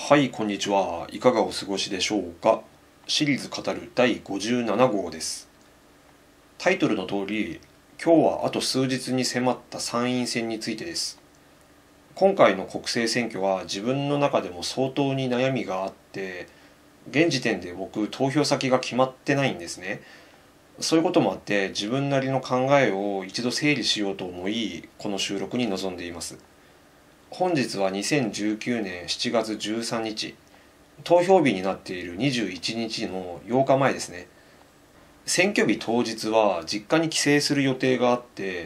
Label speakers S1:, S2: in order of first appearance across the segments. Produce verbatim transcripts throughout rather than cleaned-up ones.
S1: はい、こんにちは。いかがお過ごしでしょうか。シリーズ語るだいごじゅうなな号です。タイトルの通り、今日はあと数日に迫った参院選についてです。今回の国政選挙は自分の中でも相当に悩みがあって、現時点で僕投票先が決まってないんですね。そういうこともあって自分なりの考えを一度整理しようと思い、この収録に臨んでいます。本日はにせんじゅうきゅうねんしちがつじゅうさんにち、投票日になっているにじゅういちにちのようかまえですね。選挙日当日は実家に帰省する予定があって、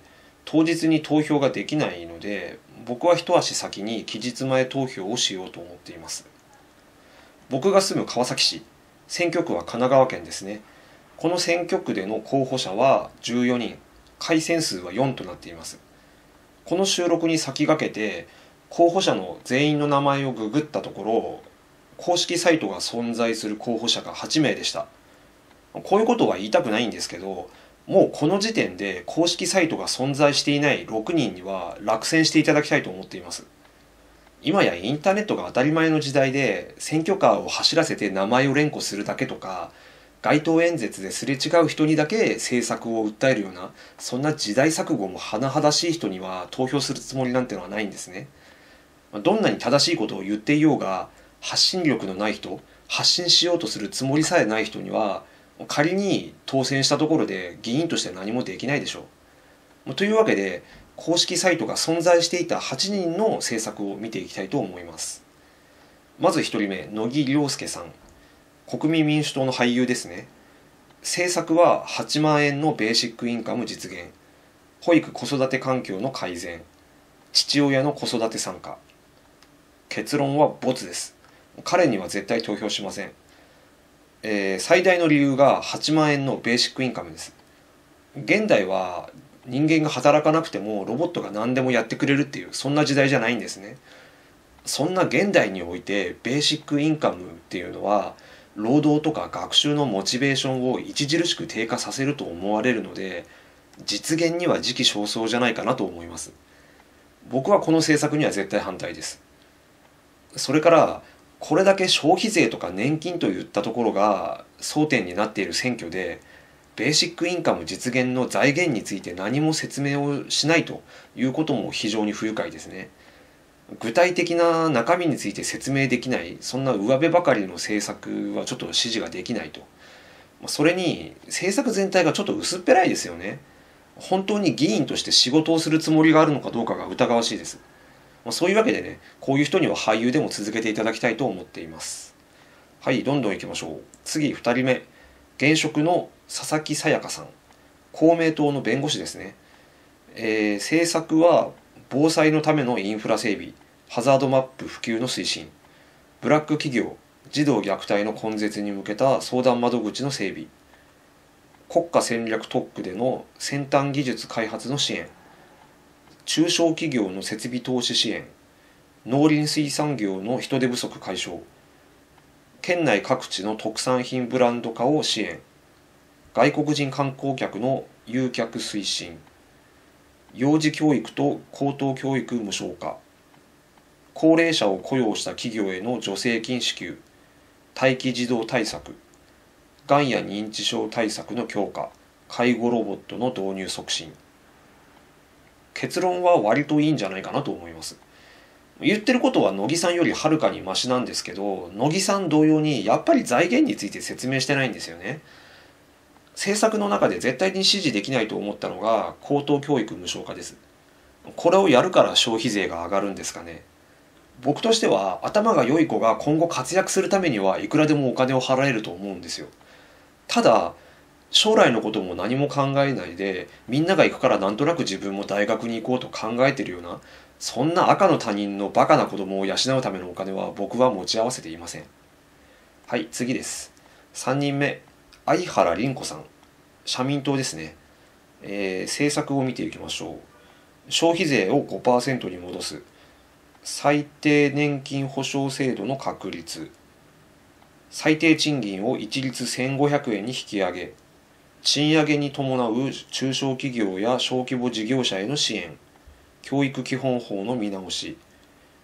S1: 当日に投票ができないので、僕は一足先に期日前投票をしようと思っています。僕が住む川崎市、選挙区は神奈川県ですね。この選挙区での候補者はじゅうよにん、改選数はよんとなっています。この収録に先駆けて、候補者の全員の名前をググったところ、公式サイトが存在する候補者がはちめいでした。こういうことは言いたくないんですけど、もうこの時点で公式サイトが存在していないろくにんには落選していただきたいと思っています。今やインターネットが当たり前の時代で、選挙カーを走らせて名前を連呼するだけとか、街頭演説ですれ違う人にだけ政策を訴えるような、そんな時代錯誤も甚だしい人には投票するつもりなんてのはないんですね。どんなに正しいことを言っていようが、発信力のない人、発信しようとするつもりさえない人には、仮に当選したところで議員として何もできないでしょう。というわけで、公式サイトが存在していたはちにんの政策を見ていきたいと思います。まずひとりめ、乃木良介さん。国民民主党の俳優ですね。政策ははちまんえんのベーシックインカム実現、保育子育て環境の改善、父親の子育て参加。結論はボツです。彼には絶対投票しません。えー、最大の理由がはちまんえんのベーシックインカムです。現代は人間が働かなくてもロボットが何でもやってくれるっていう、そんな時代じゃないんですね。そんな現代においてベーシックインカムっていうのは、労働とか学習のモチベーションを著しく低下させると思われるので、実現には時期尚早じゃないかなと思います。僕はこの政策には絶対反対です。それから、これだけ消費税とか年金といったところが争点になっている選挙で、ベーシックインカム実現の財源について何も説明をしないということも非常に不愉快ですね。具体的な中身について説明できない、そんな上辺ばかりの政策はちょっと支持ができないと。それに、政策全体がちょっと薄っぺらいですよね。本当に議員として仕事をするつもりがあるのかどうかが疑わしいです。そういうわけでね、こういう人には俳優でも続けていただきたいと思っています。はい、どんどん行きましょう。次、ふたりめ。現職の佐々木さやかさん。公明党の弁護士ですね。えー、政策は、防災のためのインフラ整備、ハザードマップ普及の推進、ブラック企業、児童虐待の根絶に向けた相談窓口の整備、国家戦略特区での先端技術開発の支援、中小企業の設備投資支援、農林水産業の人手不足解消、県内各地の特産品ブランド化を支援、外国人観光客の誘客推進、幼児教育と高等教育無償化、高齢者を雇用した企業への助成金支給、待機児童対策、がんや認知症対策の強化、介護ロボットの導入促進。結論は割といいんじゃないかなと思います。言ってることは乃木さんよりはるかにマシなんですけど、乃木さん同様にやっぱり財源について説明してないんですよね。政策の中で絶対に支持できないと思ったのが高等教育無償化です。これをやるから消費税が上がるんですかね。僕としては頭が良い子が今後活躍するためにはいくらでもお金を払えると思うんですよ。ただ、将来のことも何も考えないで、みんなが行くからなんとなく自分も大学に行こうと考えているような、そんな赤の他人のバカな子供を養うためのお金は僕は持ち合わせていません。はい、次です。さんにんめ、相原凛子さん。社民党ですね。えー、政策を見ていきましょう。消費税を ごパーセント に戻す。最低年金保障制度の確立。最低賃金を一律せんごひゃくえんに引き上げ。賃上げに伴う中小企業や小規模事業者への支援、教育基本法の見直し、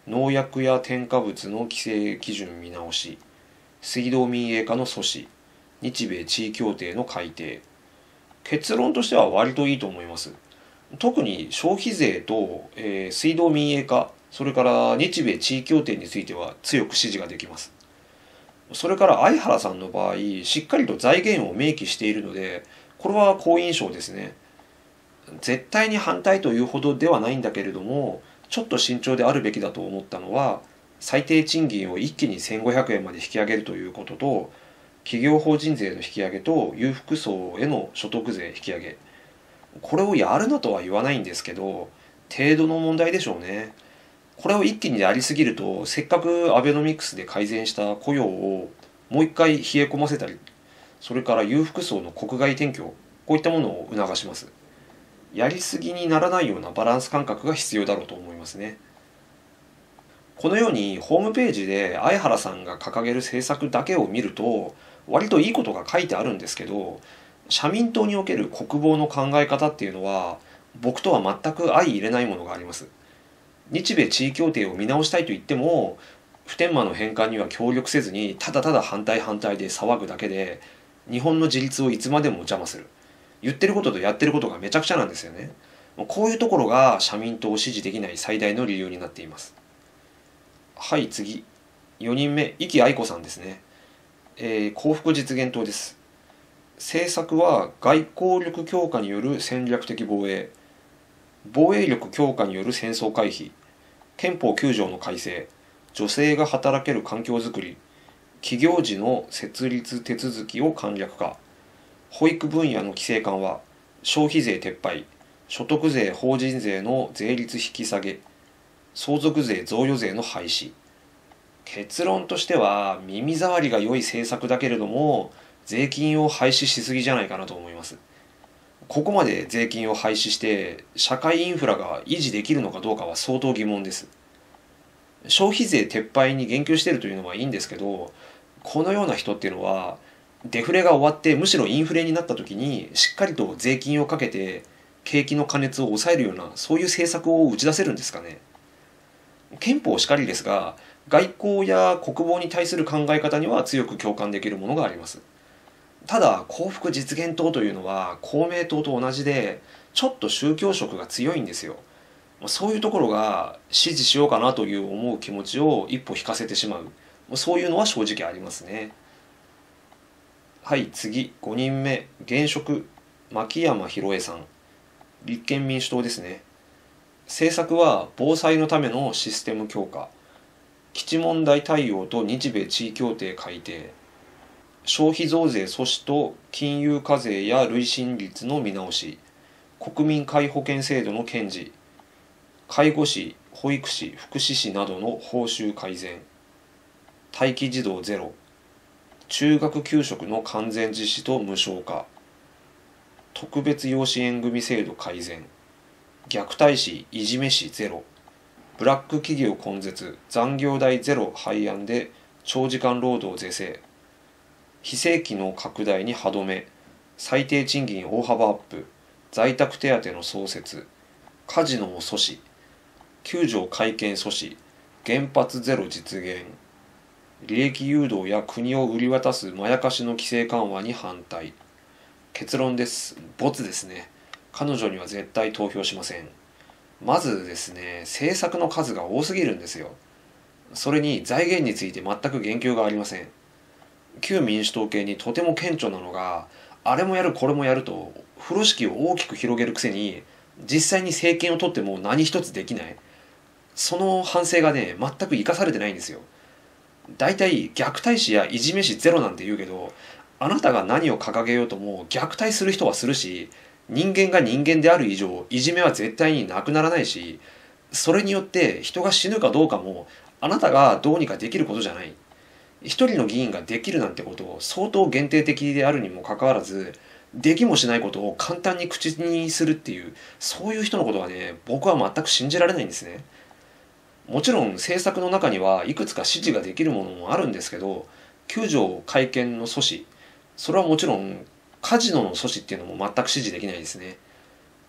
S1: 農薬や添加物の規制基準見直し、水道民営化の阻止、日米地位協定の改定。結論としては割といいと思います。特に消費税と、えー水道民営化、それから日米地位協定については強く支持ができます。それから相原さんの場合、しっかりと財源を明記しているので、これは好印象ですね。絶対に反対というほどではないんだけれども、ちょっと慎重であるべきだと思ったのは、最低賃金を一気にせんごひゃくえんまで引き上げるということと、企業法人税の引き上げと裕福層への所得税引き上げ。これをやるなとは言わないんですけど、程度の問題でしょうね。これを一気にやりすぎると、せっかくアベノミクスで改善した雇用をもう一回冷え込ませたり、それから裕福層の国外転居、こういったものを促します。やりすぎにならないようなバランス感覚が必要だろうと思いますね。このようにホームページで相原さんが掲げる政策だけを見ると割といいことが書いてあるんですけど、社民党における国防の考え方っていうのは僕とは全く相入れないものがあります。日米地位協定を見直したいと言っても、普天間の返還には協力せずにただただ反対反対で騒ぐだけで日本の自立をいつまでも邪魔する。言ってることとやってることがめちゃくちゃなんですよね。こういうところが社民党を支持できない最大の理由になっています。はい、次。よにんめ、壱岐愛子さんですね。えー幸福実現党です。政策は外交力強化による戦略的防衛、防衛力強化による戦争回避、憲法きゅう条の改正、女性が働ける環境づくり、企業時の設立手続きを簡略化、保育分野の規制緩和、消費税撤廃、所得税法人税の税率引き下げ、相続税贈与税の廃止。結論としては耳障りが良い政策だけれども、税金を廃止しすぎじゃないかなと思います。ここまで税金を廃止して社会インフラが維持できるのかどうかは相当疑問です。消費税撤廃に言及しているというのはいいんですけど、このような人っていうのはデフレが終わってむしろインフレになった時にしっかりと税金をかけて景気の過熱を抑えるようなそういう政策を打ち出せるんですかね。憲法しかりですが、外交や国防に対する考え方には強く共感できるものがあります。ただ幸福実現党というのは公明党と同じでちょっと宗教色が強いんですよ。そういうところが支持しようかなという思う気持ちを一歩引かせてしまう、そういうのは正直ありますね。はい、次ごにんめ、現職牧山博恵さん、立憲民主党ですね。政策は防災のためのシステム強化、基地問題対応と日米地位協定改定、消費増税阻止と金融課税や累進率の見直し、国民皆保険制度の堅持、介護士、保育士、福祉士などの報酬改善、待機児童ゼロ、中学給食の完全実施と無償化、特別養子縁組制度改善、虐待死、いじめ死ゼロ、ブラック企業根絶、残業代ゼロ廃案で長時間労働是正、非正規の拡大に歯止め、最低賃金大幅アップ、在宅手当の創設、カジノを阻止、きゅう条改憲阻止、原発ゼロ実現、利益誘導や国を売り渡すまやかしの規制緩和に反対。結論です。ボツですね。彼女には絶対投票しません。まずですね、政策の数が多すぎるんですよ。それに財源について全く言及がありません。旧民主党系にとても顕著なのが、あれもやるこれもやると風呂敷を大きく広げるくせに実際に政権を取っても何一つできない、その反省がね全く生かされてないんですよ。だいたい虐待死やいじめ死ゼロなんて言うけど、あなたが何を掲げようとも虐待する人はするし、人間が人間である以上いじめは絶対になくならないし、それによって人が死ぬかどうかもあなたがどうにかできることじゃない。一人の議員ができるなんてことを相当限定的であるにもかかわらず、できもしないことを簡単に口にするっていう、そういう人のことはね僕は全く信じられないんですね。もちろん政策の中にはいくつか支持ができるものもあるんですけど、きゅう条改憲の阻止、それはもちろんカジノの阻止っていうのも全く支持できないですね。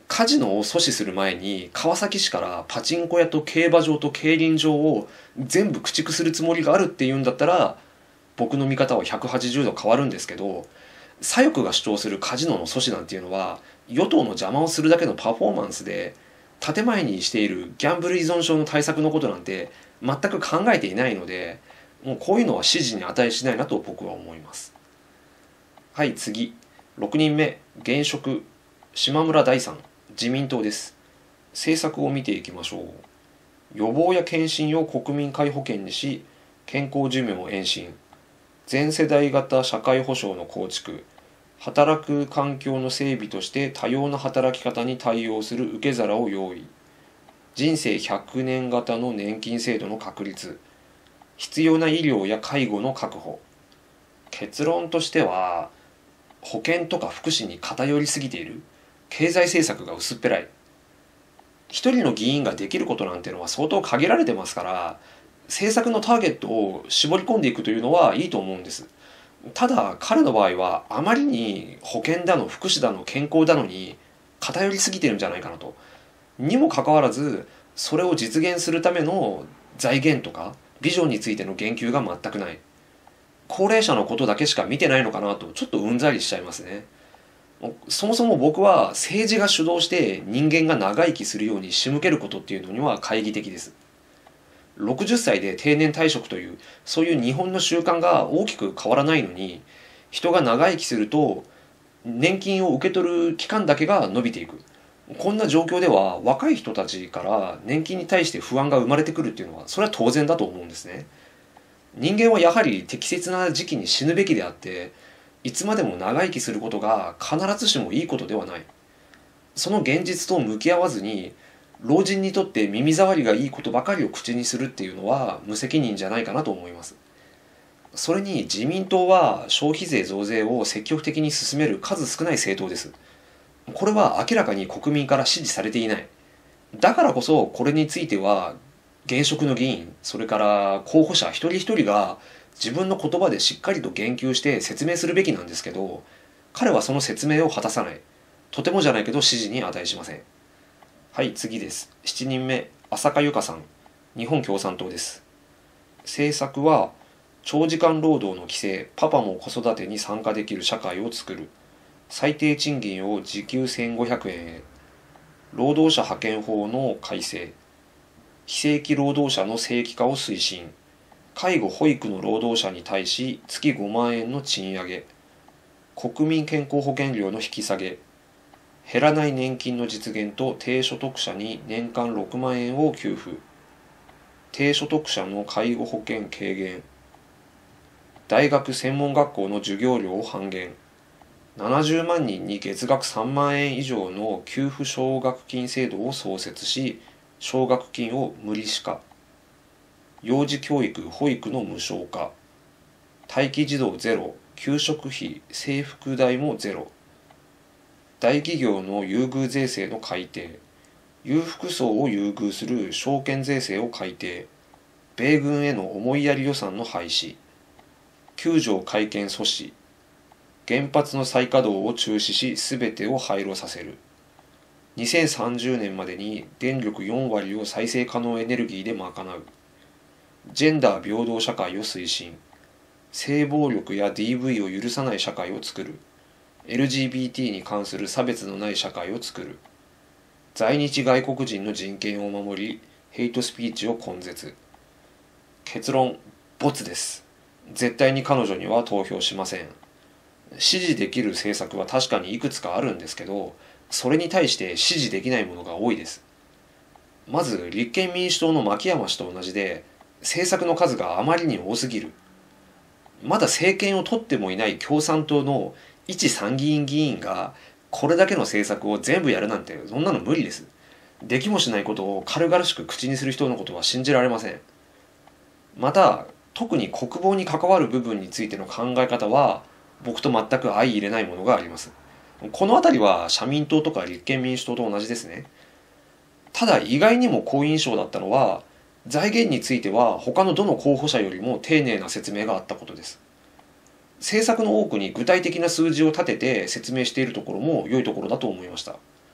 S1: カジノを阻止する前に川崎市からパチンコ屋と競馬場と競輪場を全部駆逐するつもりがあるっていうんだったら、僕の見方はひゃくはちじゅうど変わるんですけど、左翼が主張するカジノの阻止なんていうのは与党の邪魔をするだけのパフォーマンスで、建前にしているギャンブル依存症の対策のことなんて全く考えていないので、もうこういうのは支持に値しないなと僕は思います。はい、次ろくにんめ、現職島村大さん、自民党です。政策を見ていきましょう。予防や検診を国民皆保険にし、健康寿命を延伸、全世代型社会保障の構築、働く環境の整備として多様な働き方に対応する受け皿を用意、人生ひゃくねん型の年金制度の確立、必要な医療や介護の確保。結論としては、保険とか福祉に偏りすぎている、経済政策が薄っぺらい。一人の議員ができることなんてのは相当限られてますから、政策のターゲットを絞り込んでいくというのはいいと思うんです。ただ彼の場合はあまりに保険だの福祉だの健康だのに偏りすぎてるんじゃないかなと。にもかかわらず、それを実現するための財源とかビジョンについての言及が全くない。高齢者のことだけしか見てないのかなとちょっとうんざりしちゃいますね。そもそも僕は政治が主導して人間が長生きするように仕向けることっていうのには懐疑的です。ろくじゅっさいで定年退職というそういう日本の習慣が大きく変わらないのに、人が長生きすると年金を受け取る期間だけが伸びていく。こんな状況では若い人たちから年金に対して不安が生まれてくるっていうのはそれは当然だと思うんですね。人間はやはり適切な時期に死ぬべきであって、いつまでも長生きすることが必ずしもいいことではない。その現実と向き合わずに老人にとって耳障りがいいことばかりを口にするっていうのは無責任じゃないかなと思います。それに自民党は消費税増税を積極的に進める数少ない政党です。これは明らかに国民から支持されていない。だからこそこれについては現職の議員、それから候補者一人一人が自分の言葉でしっかりと言及して説明するべきなんですけど、彼はその説明を果たさない。とてもじゃないけど支持に値しません。はい、次です。しちにんめ、浅香由香さん、日本共産党です。政策は長時間労働の規制、パパも子育てに参加できる社会を作る、最低賃金を時給せんごひゃくえんへ、労働者派遣法の改正、非正規労働者の正規化を推進、介護・保育の労働者に対し月ごまんえんの賃上げ、国民健康保険料の引き下げ、減らない年金の実現と低所得者に年間ろくまんえんを給付、低所得者の介護保険軽減、大学専門学校の授業料を半減、ななじゅうまんにんに月額さんまんえん以上の給付奨学金制度を創設し、奨学金を無利子化、幼児教育・保育の無償化、待機児童ゼロ、給食費・制服代もゼロ、大企業の優遇税制の改定、裕福層を優遇する証券税制を改定、米軍への思いやり予算の廃止、救助改憲阻止、原発の再稼働を中止し全てを廃炉させる、にせんさんじゅうねんまでに電力よんわりを再生可能エネルギーで賄う、ジェンダー平等社会を推進、性暴力や ディーブイ を許さない社会を作る、エルジービーティー に関する差別のない社会を作る、在日外国人の人権を守り、ヘイトスピーチを根絶。結論、ボツです。絶対に彼女には投票しません。支持できる政策は確かにいくつかあるんですけど、それに対して支持できないものが多いです。まず、立憲民主党の牧山氏と同じで、政策の数があまりに多すぎる。まだ政権を取ってもいない共産党の一参議院議員がこれだけの政策を全部やるなんて、そんなの無理です。できもしないことを軽々しく口にする人のことは信じられません。また、特に国防に関わる部分についての考え方は僕と全く相入れないものがあります。このあたりは社民党とか立憲民主党と同じですね。ただ意外にも好印象だったのは、財源については他のどの候補者よりも丁寧な説明があったことです。政策の多くに具体的な数字を立てて説明しているところも良いところだと思いました。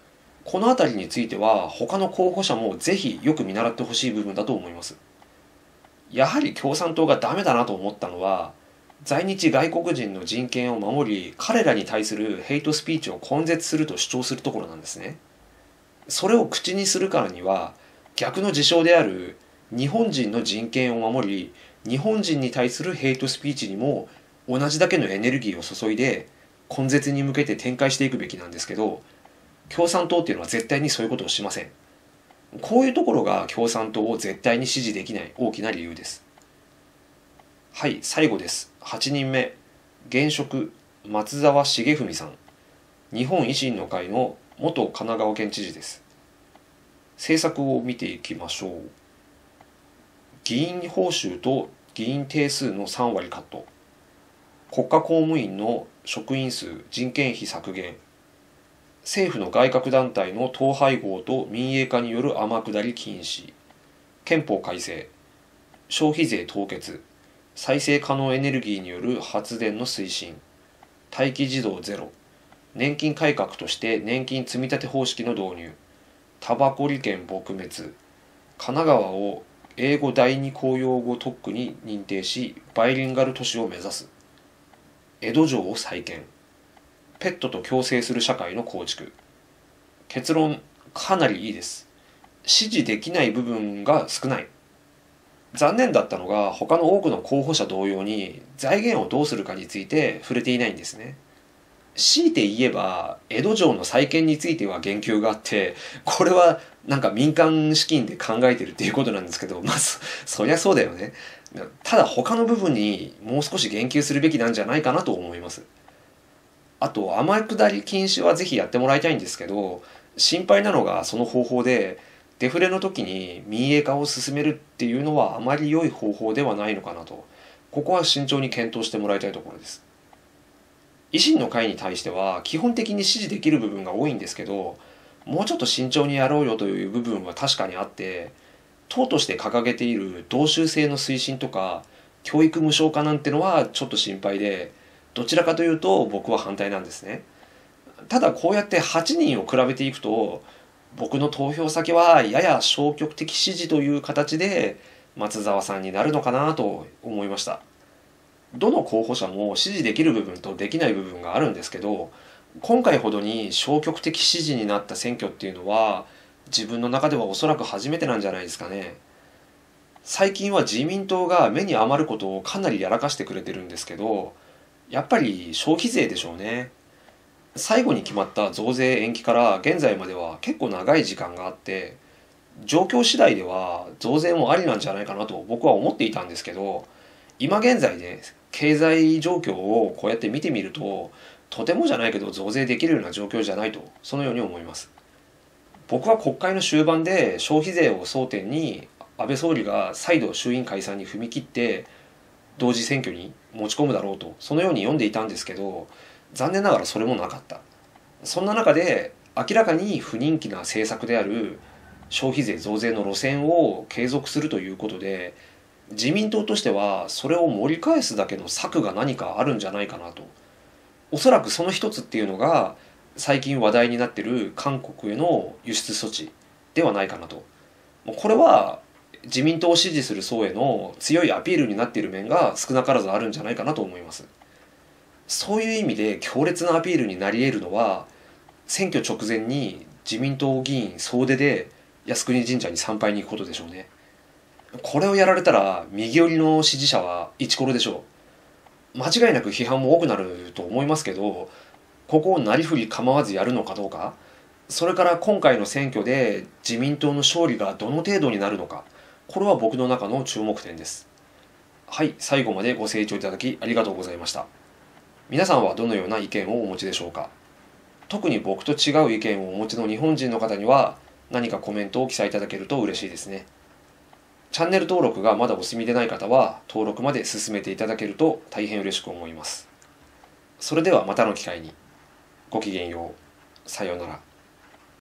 S1: この辺りについては他の候補者もぜひよく見習ってほしい部分だと思います。やはり共産党がダメだなと思ったのは、在日外国人の人権を守り、彼らに対するヘイトスピーチを根絶すると主張するところなんですね。それを口にするからには、逆の事象である日本人の人権を守り、日本人に対するヘイトスピーチにも同じだけのエネルギーを注いで根絶に向けて展開していくべきなんですけど、共産党っていうのは絶対にそういうことをしません。こういうところが共産党を絶対に支持できない大きな理由です。はい、最後です。はちにんめ、現職松沢重文さん、日本維新の会の元神奈川県知事です。政策を見ていきましょう。議員報酬と議員定数のさんわりカット、国家公務員の職員数人件費削減、政府の外郭団体の統廃合と民営化による天下り禁止、憲法改正、消費税凍結、再生可能エネルギーによる発電の推進、待機児童ゼロ、年金改革として年金積立方式の導入、タバコ利権撲滅、神奈川を英語第二公用語特区に認定しバイリンガル都市を目指す、江戸城を再建、ペットと共生する社会の構築。結論、かなりいいです。支持できない部分が少ない。残念だったのが他の多くの候補者同様に財源をどうするかについて触れていないんですね。強いて言えば江戸城の再建については言及があって、これはなんか民間資金で考えてるっていうことなんですけど、まあ そ, そりゃそうだよね。ただ他の部分にもう少し言及するべきなんじゃないかなと思います。あと天下り禁止はぜひやってもらいたいんですけど、心配なのがその方法でデフレの時に民営化を進めるっていうのはあまり良い方法ではないのかなと、ここは慎重に検討してもらいたいところです。維新の会に対しては基本的に支持できる部分が多いんですけど、もうちょっと慎重にやろうよという部分は確かにあって、党として掲げている同州制の推進とか教育無償化なんてのはちょっと心配で、どちらかというと僕は反対なんですね。ただこうやってはちにんを比べていくと、僕の投票先はやや消極的支持という形で松沢さんになるのかなと思いました。どの候補者も支持できる部分とできない部分があるんですけど、今回ほどに消極的支持になった選挙っていうのは自分の中ではおそらく初めてなんじゃないですかね。最近は自民党が目に余ることをかなりやらかしてくれてるんですけど、やっぱり消費税でしょうね。最後に決まった増税延期から現在までは結構長い時間があって、状況次第では増税もありなんじゃないかなと僕は思っていたんですけど、今現在ね、経済状況をこうやって見てみると、とてもじゃないけど増税できるような状況じゃないと、そのように思います。僕は国会の終盤で消費税を争点に安倍総理が再度衆院解散に踏み切って同時選挙に持ち込むだろうと、そのように読んでいたんですけど、残念ながらそれもなかった。そんな中で明らかに不人気な政策である消費税増税の路線を継続するということで、自民党としてはそれを盛り返すだけの策が何かあるんじゃないかなと。おそらくその一つっていうのが最近話題になっている韓国への輸出措置ではないかなと。これは自民党を支持する層への強いアピールになっている面が少なからずあるんじゃないかなと思います。そういう意味で強烈なアピールになり得るのは、選挙直前に自民党議員総出で靖国神社に参拝に行くことでしょうね。これをやられたら右寄りの支持者はイチコロでしょう。間違いなく批判も多くなると思いますけど、ここをなりふり構わずやるのかどうか、それから今回の選挙で自民党の勝利がどの程度になるのか、これは僕の中の注目点です。はい、最後までご清聴いただきありがとうございました。皆さんはどのような意見をお持ちでしょうか。特に僕と違う意見をお持ちの日本人の方には何かコメントを記載いただけると嬉しいですね。チャンネル登録がまだお済みでない方は登録まで進めていただけると大変嬉しく思います。それではまたの機会に。ごきげんよう。さようなら。